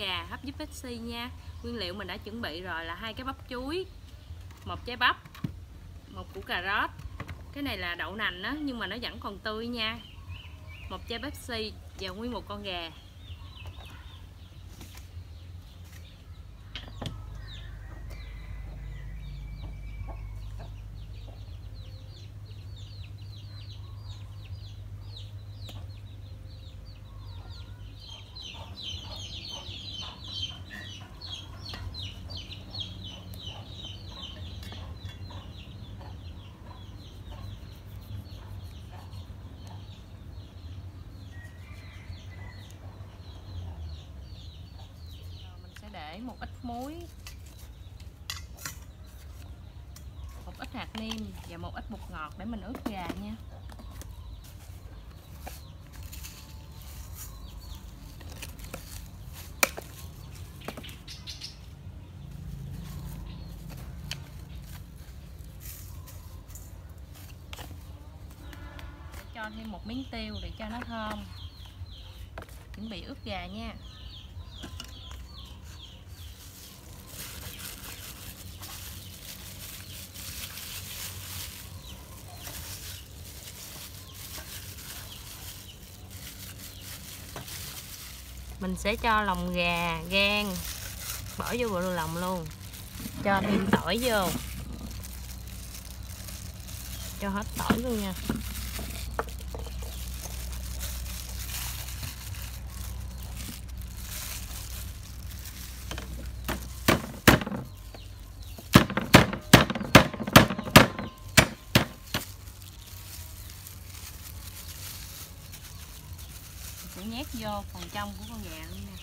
gà hấp giúp Pepsi nha. Nguyên liệu mình đã chuẩn bị rồi là 2 cái bắp chuối, 1 trái bắp, 1 củ cà rốt. Cái này là đậu nành đó nhưng mà nó vẫn còn tươi nha. 1 chai Pepsi và nguyên một con gà. Để một ít muối, một ít hạt nêm và một ít bột ngọt để mình ướp gà nha. Cho thêm một miếng tiêu để cho nó thơm. Chuẩn bị ướp gà nha. Mình sẽ cho lòng gà, gan bỏ vô bộ lòng luôn. Cho thêm tỏi vô. Cho hết tỏi luôn nha. Sẽ nhét vô phần trong của con gà luôn nha.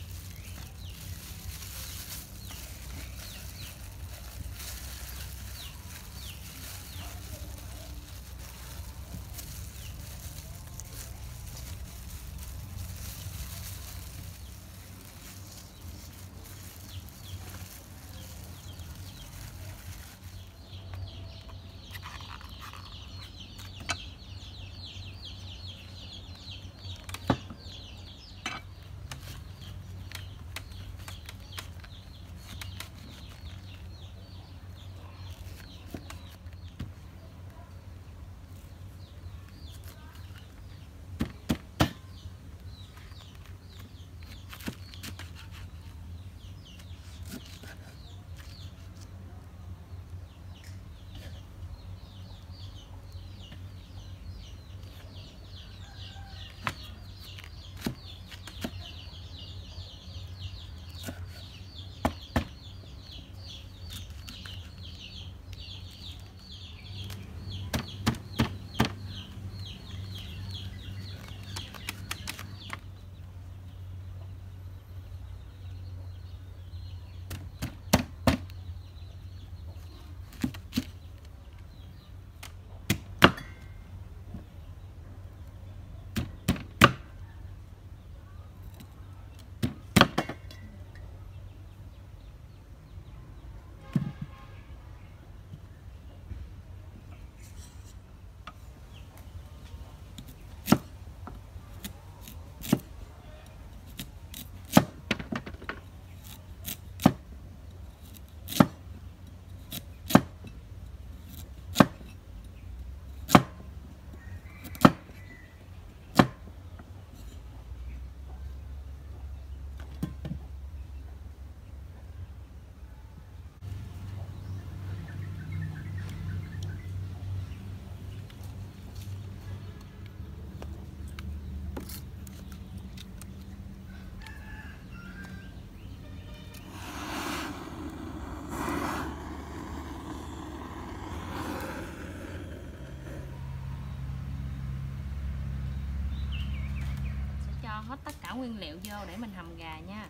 Hết tất cả nguyên liệu vô để mình hầm gà nha.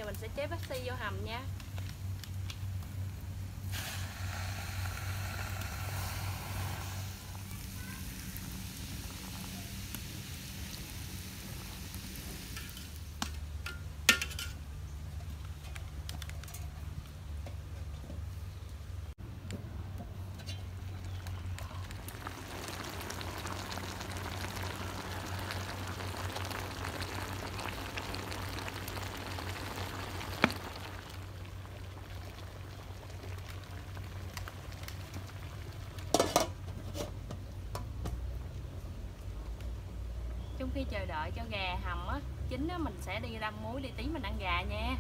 giờ mình sẽ chế Pepsi vô hầm nha. Trong khi chờ đợi cho gà hầm á chín á, mình sẽ đi đâm muối đi tí mình ăn gà nha.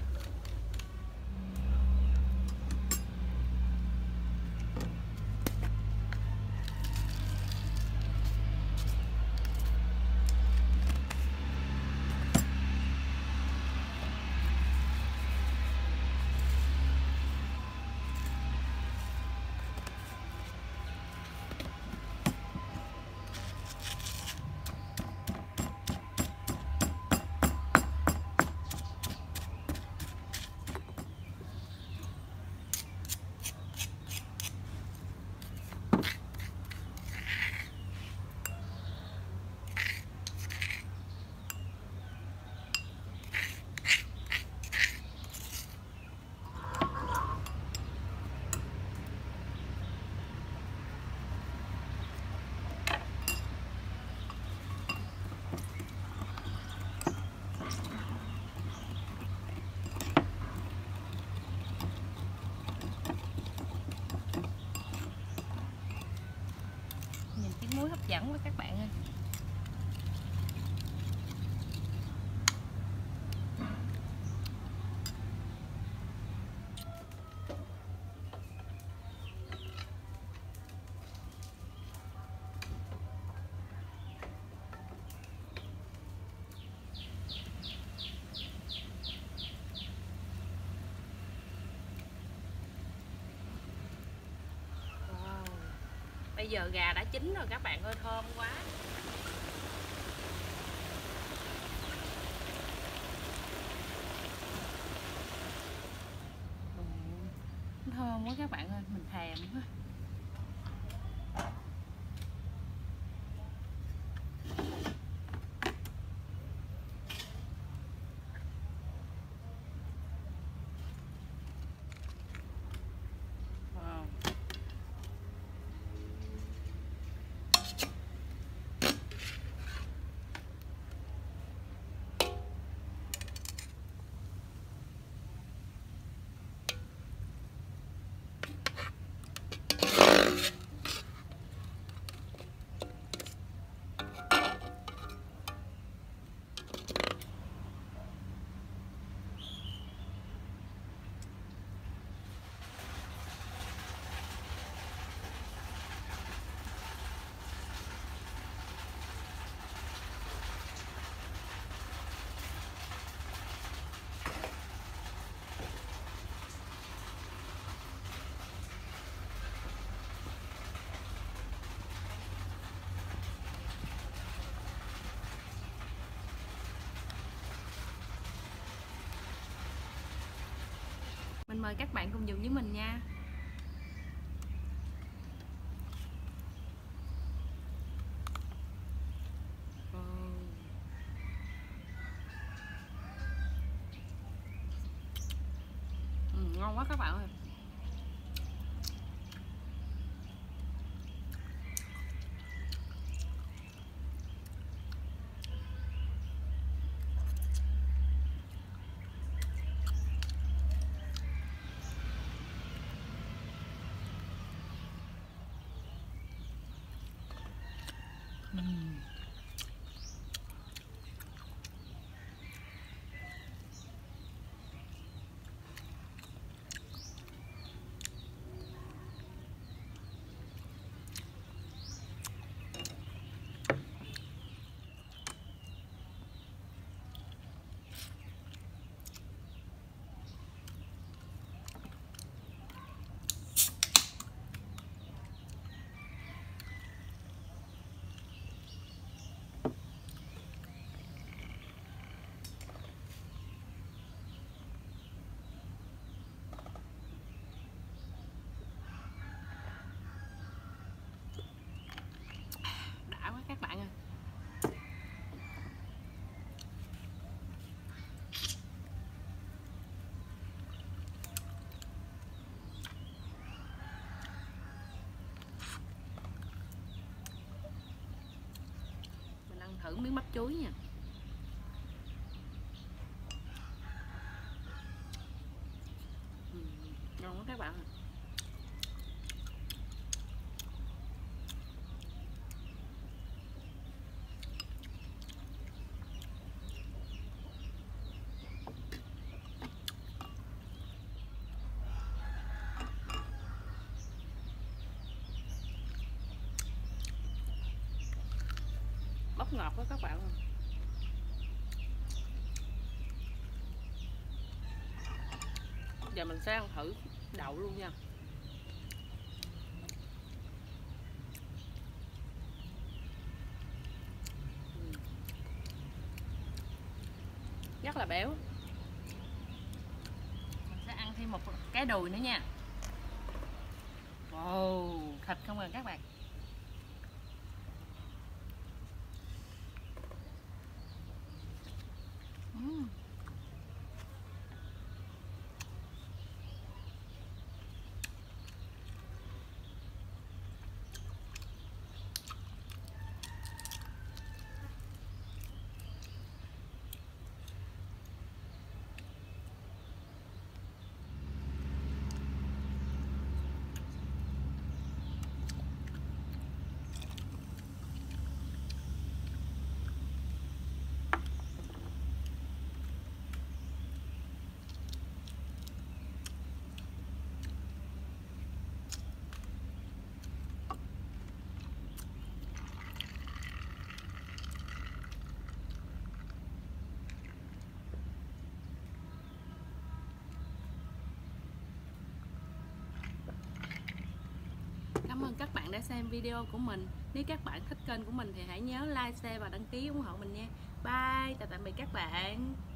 Nhìn tiếng muối hấp dẫn với các bạn ơi. Bây giờ gà đã chín rồi các bạn ơi, thơm quá. Thơm quá các bạn ơi, mình thèm quá. Mình mời các bạn cùng dùng với mình nha. Ngon quá các bạn ơi. thử miếng bắp chuối nha. Ngon quá các bạn. Bắp ngọt quá các bạn. Giờ mình sẽ ăn thử đậu luôn nha. Rất là béo. Mình sẽ ăn thêm một cái đùi nữa nha. Wow, thịt không à các bạn. Cảm ơn các bạn đã xem video của mình. Nếu các bạn thích kênh của mình thì hãy nhớ like, share và đăng ký ủng hộ mình nha. Bye, chào tạm biệt các bạn.